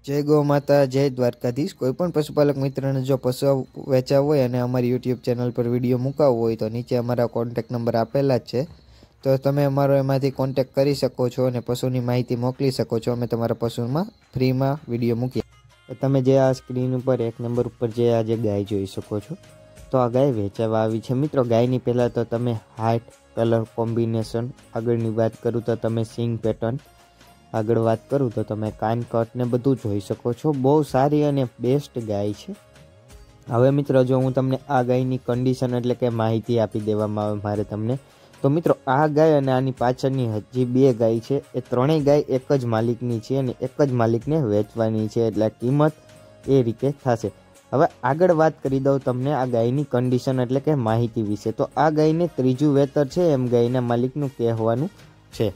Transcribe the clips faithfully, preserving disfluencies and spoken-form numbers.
जय गौ माता, जय द्वारकाधीश। कोईपण पशुपालक मित्रने जो पशु वेचा होय अने अमारी यूट्यूब चेनल पर विडियो मुकावो होय तो नीचे अमारा कॉन्टेक्ट नंबर आपेला ज छे, तो तमे अमारो एमांथी कॉन्टेक्ट करी शको छो अने पशुनी माहिती मोकली शको छो। अमे तमारा पशुमां फ्रीमां विडियो मूकीए। तमे जे आ स्क्रीन पर एक नंबर पर जे आ जे गाय जोई शको छो, तो आ गाय वेचावा आवी छे। मित्रों, गायनी पहेला तो तमे हाइट, कलर कॉम्बिनेशन, आगळनी वात करूं तो तमे सींग पेटर्न, आगळ वात करूं तो तमे कान कट ने बधुं जोई शको छो। बहु सारी अने बेस्ट गाय छे। हवे मित्रों, जो हूँ तमने आ गायनी कंडीशन एटले के माहिती आपी देवामां आवे मारे तमने, तो मित्रों आ गाय अने आनी पाछळनी हजी बे गाय छे, ए त्रणेय गाय एक ज मालिकनी छे अने एक ज मालिकने वेचवानी छे, એટલે કિંમત ए रीते थशे। हवे आगळ वात करी दઉં तमने आ गायनी कंडीशन एटले के माहिती विશે। तो आ गायने त्रीजું वेतर छे एम गायना मालिकनुं कहेवानुं छे।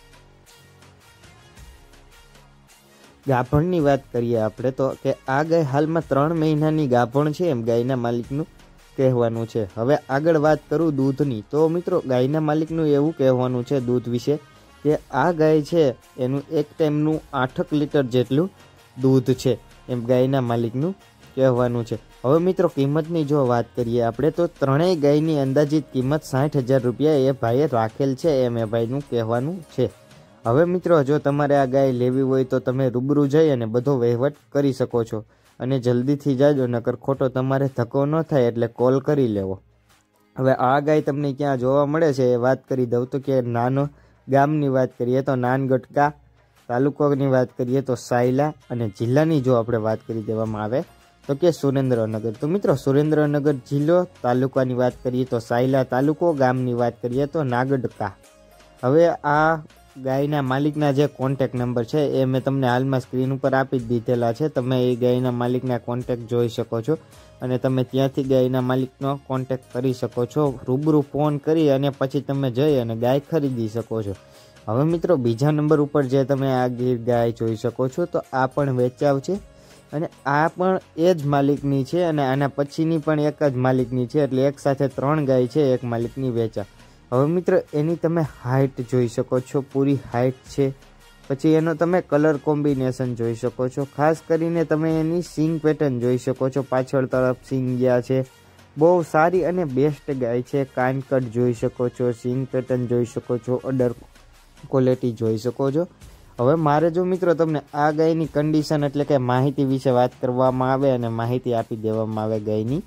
गाभणनी वात करीए आपणे तो के आ गाय हालमां त्रण महीनानी गाभण छे एम गायना मालिकनुं कहेवानुं छे। हवे आगळ वात करूं दूधनी, तो मित्रों गायना मालिकनुं एवुं कहेवानुं छे दूध विશે के आ गाय छे एनुं एक टाइमनुं आठ लीटर जेटलुं दूध छे एम गायना मालिकनुं कहेवानुं छे। हवे मित्रों किंमतनी जो वात करीए आपणे तो त्रणेय गायनी अंदाजित किंमत साठ हज़ार रुपया ए भाઈએ राखेल छे एम ए भाईनुं कहेवानुं छे। हवे मित्रों, जो तमारे आ गाय लेवी होय तो तमे रूबरू जई अने बधो वहीवट करी शको छो अने जल्दीथी जाजो, नकर खोटो तमारे धक्को न थाय एटले कॉल करी लेवो। हवे आ गाय तमने क्यां जोवा मळे छे ए वात करी दઉં तो के नानो गामनी वात करीए तो नानगढ़ तालुकानी वात करीए तो सायला अने जिल्लानी जो आपणे वात करी देवामां आवे तो के सुरेन्द्रनगर। तो मित्रों सुरेन्द्रनगर जिल्लो, तालुकानी वात करीए तो सायला तालुको, गामनी वात करीए तो नागढ़। हवे आ गायना मालिकना जे कॉन्टेक्ट नंबर छे ए मैं तमने हालमां स्क्रीन पर आपी ज दीधेला छे। तमे ए गायना मालिकना कॉन्टेक्ट जोई शको छो अने तमे त्यांथी गायना मालिकनो कॉन्टेक्ट करी शको छो। रूबरू फोन करी अने पछी तमे जई अने गाय खरीदी शको छो। हवे मित्रों बीजा नंबर पर जे तमे आ गीर गाय जोई शको छो तो आ पण वेचाव छे अने आ पण ए ज मालिकनी छे अने आना पछीनी पण एक ज मालिकनी छे, एटले एक साथे त्रण गाय छे एक मालिकनी वेचा। हवे मित्र एनी तमे हाइट जोई शको छो, पूरी हाइट छे। पछी एनो तमे कलर कॉम्बिनेशन जोई शको छो। खास करीने तमे एनी सींग पेटर्न जोई शको छो, पाछळ तरफ सींग गया छे। बहु सारी अने बेस्ट गाय छे। कान कट जोई शको छो, सींग पेटर्न जोई शको छो, अडर क्वॉलिटी जोई शको छो। हवे मारे जो मित्रों तमने आ गायनी कंडीशन एटले के माहिती विશે વાત કરવામાં આવે અને માહિતી આપી દેવામાં આવે ગાયની,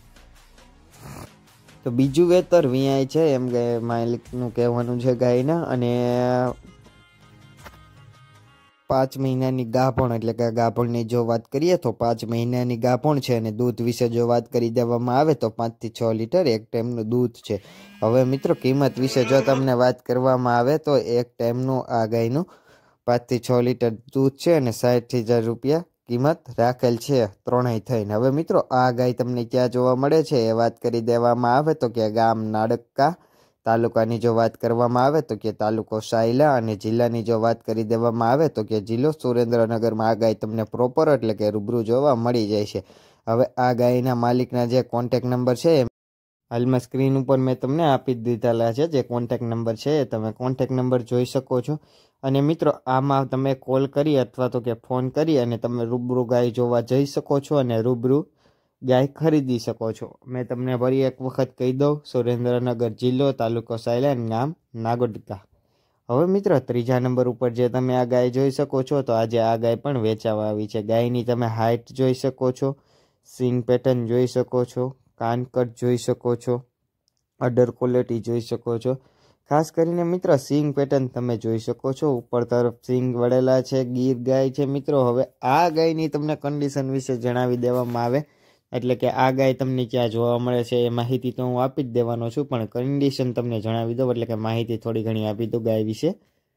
तो बीजू वेतर वीआई छे एम गाय मालिकनुं कहेवानुं छे गायना। अने पांच महीनानी गाभण एटले के गाभणनी जो वात करीए तो पांच महीनानी गाभण छे अने दूध विશે जो वात करी देवामां आवे तो पांच थी छ लीटर एक टाइमनुं दूध छे। हवे मित्रों किंमत विશે जो तमने वात करवामां आवे तो एक टाइमनुं आ गायनुं पांच थी छ लीटर दूध छे अने साठ हज़ार रुपया किंमत राखेल छे त्रणेय थईने। हवे मित्रों आ गाय तमने क्या जोवा मळे छे ए वात करी देवामां आवे तो के गाम नाडक्का, तालुकानी जो वात करवामां आवे तो के तालुको सायला अने जिल्लानी जो वात करी देवामां आवे तो के जिल्लो सुरेन्द्रनगरमां आ गाय तमने प्रोपर एटले के रूबरू जोवा मळी जाय छे। हवे आ गायना मालिकना जे कॉन्टेक्ट नंबर छे हालमां स्क्रीन पर मैं तमने आपी दीधेला छे, जे कॉन्टेक्ट नंबर छे तमे कॉन्टेक्ट नंबर जोई शको छो। अने मित्रों आमां तमे कॉल करी अथवा तो के फोन करी अने तमे रूबरू गाय जोवा जई शको छो अने रूबरू गाय खरीदी शको छो। मैं तमने फरी एक वखत कही दઉં, सुरेन्द्रनगर जिल्लो, तालुको सायला, नाम नागोडका। हवे मित्रों त्रीजा नंबर पर जे तमे आ गाय जोई शको छो तो आज आ गाय पण वेचावा आवी छे। गायनी तमे हाइट जोई शको छो, सींग पेटर्न जोई शको छो, कान कट जोई शको छो, अडर क्वॉलिटी जोई शको छो। खास करीने मित्र सींग पेटर्न तमे जोई शको छो, ऊपर तरफ सींग वळेला छे, गीर गाय छे। मित्रों हवे आ गायनी तमने कंडीशन विશે जणावी देवामां आवे एटले के आ गाय तमने क्या जोवा मळे छे ए माहिती तो हूँ आपी ज देवानो छुं, पण कंडीशन तमने जणावी दઉં एटले के माहिती थोड़ी घणी आपी दઉં गाय विશે।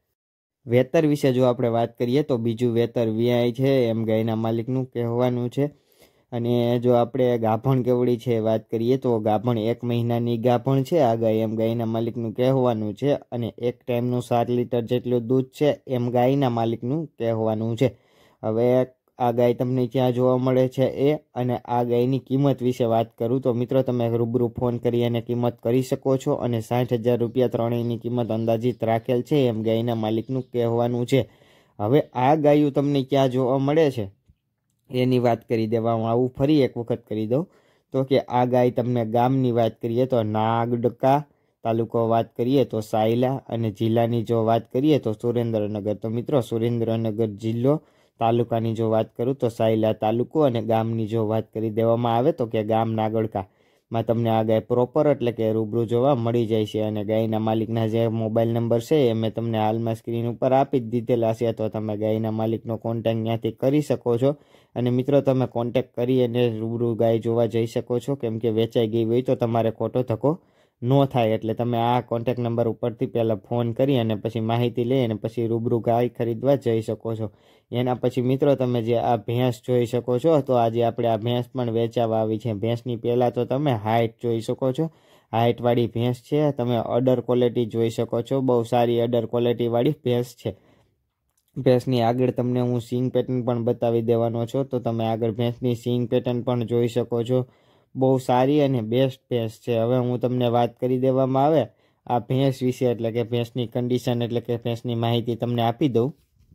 वेतर विશે जो आपणे वात करीए तो बीजू वेतर वीआई छे एम गायना मालिकनुं कहेवानुं छे। अने जो आपणे गाभण केवड़ी छे वात करीए तो गाभण एक महीनानी गाभण छे आ गाय एम गायना मालिकनुं कहेवानुं छे अने एक टाइमनुं सात लीटर जेटલું दूध छे एम गायना मालिकनुं कहेवानुं छे। हवे आ गाय तमने क्यां जोवा मळे छे ए अने आ गायनी किंमत विશે वात करूं तो मित्रों तमे रूबरू फोन करी अने किंमत करी शको छो अने साठ हज़ार रुपया त्रणेयनी किंमत अंदाजित राखेल छे एम गायना मालिकनुं कहेवानुं छे। हवे आ गायो तमने क्यां जोवा मळे छे એની વાત કરી દેવામાં આવું ફરી એક વખત કરી દઉં તો કે આ ગાય તમને ગામની વાત કરીએ તો નાગડકા, તાલુકો વાત કરીએ તો સાયલા અને જિલ્લાની જો વાત કરીએ તો સુરેન્દ્રનગર। તો મિત્રો સુરેન્દ્રનગર જિલ્લો, તાલુકાની જો વાત કરું તો સાયલા તાલુકો અને ગામની જો વાત કરી દેવામાં આવે તો કે ગામ નાગડકા માં તમને આ ગાય પ્રોપર એટલે કે રૂબરૂ જોવા મળી જાય છે। અને ગાયના માલિકના જે મોબાઈલ નંબર છે એ મેં તમને હાલમાં સ્ક્રીન ઉપર આપી જ દીધેલા છે, તો તમે ગાયના માલિકનો કોન્ટેક્ટ ત્યાંથી કરી શકો છો। અને મિત્રો તમે કોન્ટેક્ટ કરી અને રૂબરૂ ગાય જોવા જઈ શકો છો, કેમ કે વેચાઈ ગઈ હોય તો તમારે ખોટો ધક્કો ન થાય। એટલે તમે આ કોન્ટેક્ટ નંબર ઉપરથી પહેલાં ફોન કરી અને પછી માહિતી લઈ અને પછી રૂબરૂ ગાય ખરીદવા જઈ શકો છો। એના પછી મિત્રો તમે જે આ ભેંસ જોઈ શકો છો, તો આજે આપણે આ ભેંસ પણ વેચાવા આવી છે। ભેંસની પહેલાં તો તમે હાઇટ જોઈ શકો છો, હાઇટવાળી ભેંસ છે। તમે અડર ક્વોલિટી જોઈ શકો છો, બહુ સારી અડર ક્વોલિટીવાળી ભેંસ છે। ભેંસની આગળ તમને હું સિંગ પેટર્ન પણ બતાવી દેવાનો છું, તો તમે આગળ ભેંસની સિંગ પેટર્ન પણ જોઈ શકો છો। બહુ સારી અને બેસ્ટ ભેંસ છે। હવે હું તમને વાત કરી દેવામાં આવે આ ભેંસ વિશે, એટલે કે ભેંસની કન્ડિશન એટલે કે ભેંસની માહિતી તમને આપી દઉં।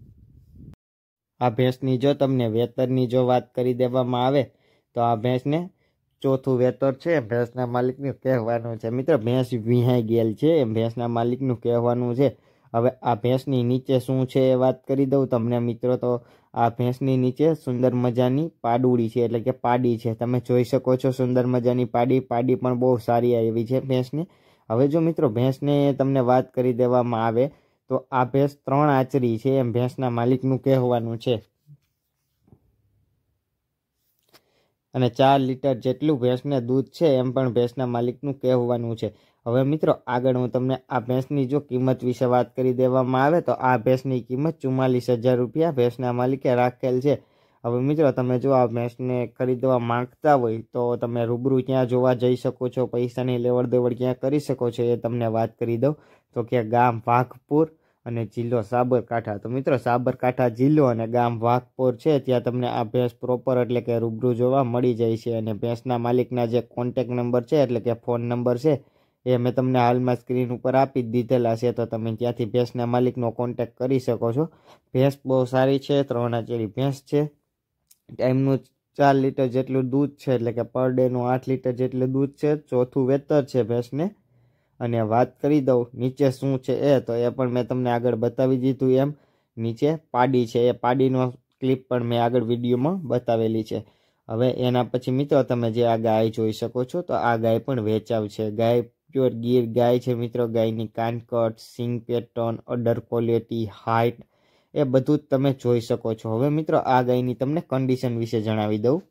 આ ભેંસની જો તમને વેતરની જો વાત કરી દેવામાં આવે તો આ ભેંસને ચોથું વેતર છે ભેંસના માલિકનું કહેવાનું છે। મિત્રો ભેંસ વિહાઈ ગયેલ છે એમ ભેંસના માલિકનું કહેવાનું છે। હવે આ ભેંસની નીચે શું છે એ વાત કરી દઉં તમને મિત્રો, તો આ ભેંસની નીચે સુંદર મજાની પાડુડી છે એટલે કે પાડી છે, તમે જોઈ શકો છો સુંદર મજાની પાડી પાડી પણ બહુ સારી આવી છે ભેંસની। હવે જો મિત્રો ભેંસને તમને વાત કરી દેવામાં આવે તો આ ભેંસ ત્રણ આચરી છે એમ ભેંસના માલિકનું કહેવાનું છે, અને ચાર લીટર જેટલું ભેંસને દૂધ છે એમ પણ ભેંસના માલિકનું કહેવાનું છે। હવે મિત્રો આગળ હું તમને આ ભેંસની જો કિંમત વિશે વાત કરી દેવામાં આવે તો આ ભેંસની કિંમત ચુમ્માલીસ હજાર રૂપિયા ભેંસના માલિકે રાખેલ છે। હવે મિત્રો તમે જો આ ભેંસને ખરીદવા માંગતા હોય તો તમે રૂબરૂ ક્યાં જોવા જઈ શકો છો, પૈસાની લેવડ દેવડ ક્યાં કરી શકો છો એ તમને વાત કરી દઉં તો કે ગામ વાઘપુર અને જિલ્લો સાબરકાંઠા। તો મિત્રો સાબરકાંઠા જિલ્લો અને ગામ વાઘપુર છે, ત્યાં તમને આ ભેંસ પ્રોપર એટલે કે રૂબરૂ જોવા મળી જાય છે। અને ભેંસના માલિકના જે કોન્ટેક્ટ નંબર છે એટલે કે ફોન નંબર છે એ મેં તમને હાલમાં સ્ક્રીન ઉપર આપી જ દીધેલા છે, તો તમે ત્યાંથી ભેંસના માલિકનો કોન્ટેક્ટ કરી શકો છો। ભેંસ બહુ સારી છે, ત્રણ આચેરી ભેંસ છે, ટાઈમનું ચાર લીટર જેટલું દૂધ છે એટલે કે પર ડેનું આઠ લીટર જેટલું દૂધ છે, ચોથું વેતર છે ભેંસને। અને વાત કરી દઉં નીચે શું છે એ, તો એ પણ મેં તમને આગળ બતાવી દીધું એમ નીચે પાડી છે, એ પાડીનો ક્લિપ પણ મેં આગળ વિડીયોમાં બતાવેલી છે। હવે એના પછી મિત્રો તમે જે આ ગાય જોઈ શકો છો, તો આ ગાય પણ વેચાવ છે। ગાય પ્યોર ગીર ગાય છે મિત્રો, ગાયની કાનકટ, સિંગ પેટર્ન, અડર ક્વોલિટી, હાઇટ એ બધું જ તમે જોઈ શકો છો। હવે મિત્રો આ ગાયની તમને કન્ડિશન વિશે જણાવી દઉં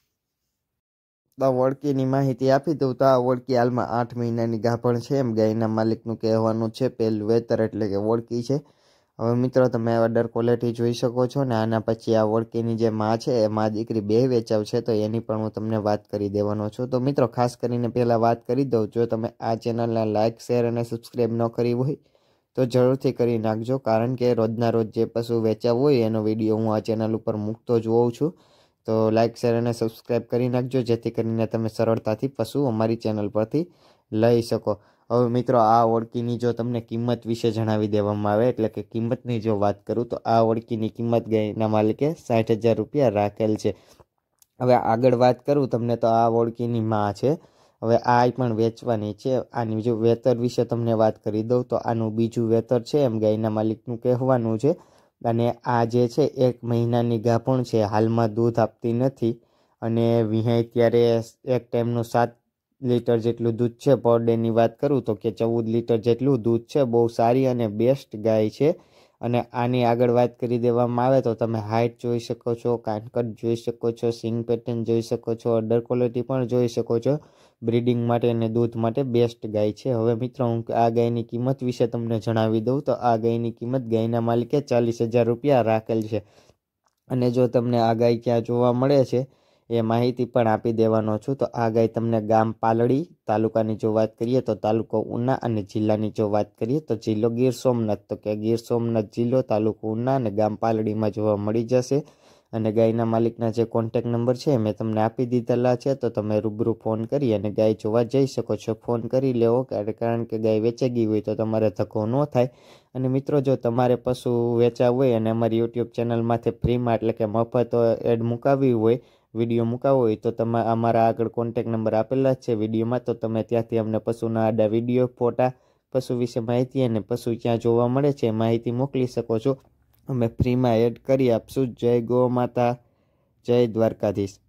તો વળકીની માહિતી આપી દઉં તો આ વળકી હાલમાં આઠ મહિનાની ગાભણ છે એમ ગાયના માલિકનું કહેવાનું છે। પહેલું વેતર એટલે કે વળકી છે। હવે મિત્રો તમે અડર ક્વોલિટી જોઈ શકો છો ને આના પછી આ વળકીની જે માં છે એ માં દીકરી બે વેચાવ છે, તો એની પણ હું તમને વાત કરી દેવાનો છું। તો મિત્રો ખાસ કરીને પહેલાં વાત કરી દઉં, જો તમે આ ચેનલને લાઇક શેર અને સબસ્ક્રાઈબ ન કરી હોય તો જરૂરથી કરી નાખજો, કારણ કે રોજના રોજ જે પશુ વેચાવ હોય એનો વિડીયો હું આ ચેનલ ઉપર મૂકતો જ હોઉં છું। તો લાઇક શેર અને સબસ્ક્રાઈબ કરી નાખજો, જેથી કરીને તમે સરળતાથી પશુ અમારી ચેનલ પરથી લઈ શકો। હવે મિત્રો આ ઓળકીની જો તમને કિંમત વિશે જણાવી દેવામાં આવે એટલે કે કિંમતની જો વાત કરું તો આ ઓળકીની કિંમત ગાયના માલિકે સાઠ હજાર રૂપિયા રાખેલ છે। હવે આગળ વાત કરું તમને તો આ ઓળકીની માં છે, હવે આ પણ વેચવાની છે। આની જો વેતર વિશે તમને વાત કરી દઉં તો આનું બીજું વેતર છે એમ ગાયના માલિકનું કહેવાનું છે। અને આ જે છે એક મહિનાની ગાભણ છે, હાલમાં દૂધ આપતી નથી, અને વિહાય ત્યારે એક ટાઈમનું સાત લીટર જેટલું દૂધ છે। પર ડેની વાત કરું તો કે ચૌદ લીટર જેટલું દૂધ છે, બહુ સારી અને બેસ્ટ ગાય છે। અને આની આગળ વાત કરી દેવામાં આવે તો તમે હાઇટ જોઈ શકો છો, કાનકટ જોઈ શકો છો, સિંગ પેટર્ન જોઈ શકો છો, અડર ક્વોલિટી પણ જોઈ શકો છો। બ્રીડિંગ માટે અને દૂધ માટે બેસ્ટ ગાય છે। હવે મિત્રો હું આ ગાયની કિંમત વિશે તમને જણાવી દઉં તો આ ગાયની કિંમત ગાયના માલિકે ચાલીસ હજાર રૂપિયા રાખેલ છે। અને જો તમને આ ગાય ક્યાં જોવા મળે છે એ માહિતી પણ આપી દેવાનો છું। તો આ ગાય તમને ગામ પાલડી, તાલુકાની જો વાત કરીએ તો તાલુકો ઉના, અને જિલ્લાની જો વાત કરીએ તો જિલ્લો ગીર સોમનાથ, તો કે ગીર સોમનાથ જિલ્લો, તાલુકો ઉના અને ગામ પાલડીમાં જોવા મળી જશે। અને ગાયના માલિકના જે કોન્ટેક નંબર છે મેં તમને આપી દીધેલા છે, તો તમે રૂબરૂ ફોન કરી અને ગાય જોવા જઈ શકો છો. ફોન કરી લેવો, કારણ કે ગાય વેચાઈ ગઈ હોય તો તમારે ધક્કો ન થાય. અને મિત્રો જો તમારે પશુ વેચાવું હોય અને અમારી યુટ્યુબ ચેનલમાંથી ફ્રીમાં એટલે કે મફત એડ મુકાવી હોય, વિડીયો મુકાવવો હોય, તો તમે અમારા આગળ કોન્ટેક નંબર આપેલા જ છે વિડીયોમાં, તો તમે ત્યાંથી અમને પશુના આડા વિડીયો, ફોટા, પશુ વિશે માહિતી અને પશુ ક્યાં જોવા મળે છે માહિતી મોકલી શકો છો. અમે ફ્રીમાં એડ કરી આપશું. જય ગૌ માતા, જય દ્વારકાધીશ.